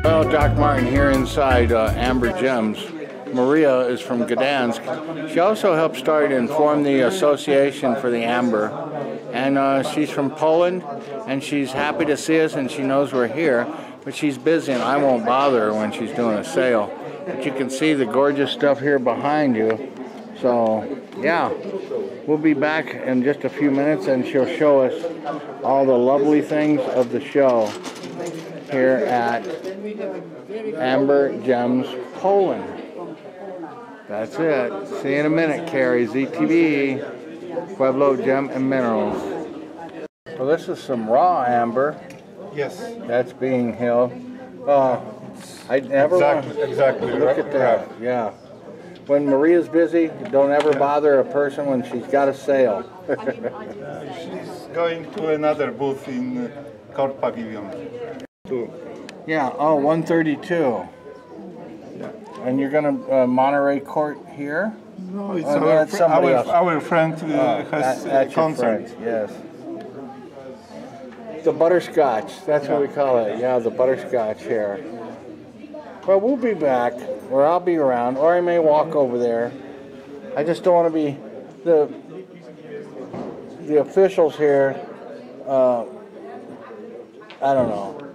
Well, Doc Martin here inside Amber Gems. Maria is from Gdansk. She also helped start and form the association for the Amber. And she's from Poland, and she's happy to see us, and she knows we're here. But she's busy, and I won't bother her when she's doing a sale. But you can see the gorgeous stuff here behind you. So, yeah, we'll be back in just a few minutes, and she'll show us all the lovely things of the show here at Amber Gems, Poland. That's it. See you in a minute, KRAZTV, Pueblo Gem and Minerals. So this is some raw amber. Yes. That's being held. I never exactly. Look at that. Yeah. When Maria's busy, don't ever bother a person when she's got a sale. She's going to another booth in Court Pavilion. Yeah, oh, 132. Yeah. And you're going to Monterey Court here? No, it's our friend has a concert. Yes. The butterscotch, that's what we call it. Yeah, the butterscotch here. Well, we'll be back, or I'll be around, or I may walk over there. I just don't want to be the officials here. I don't know.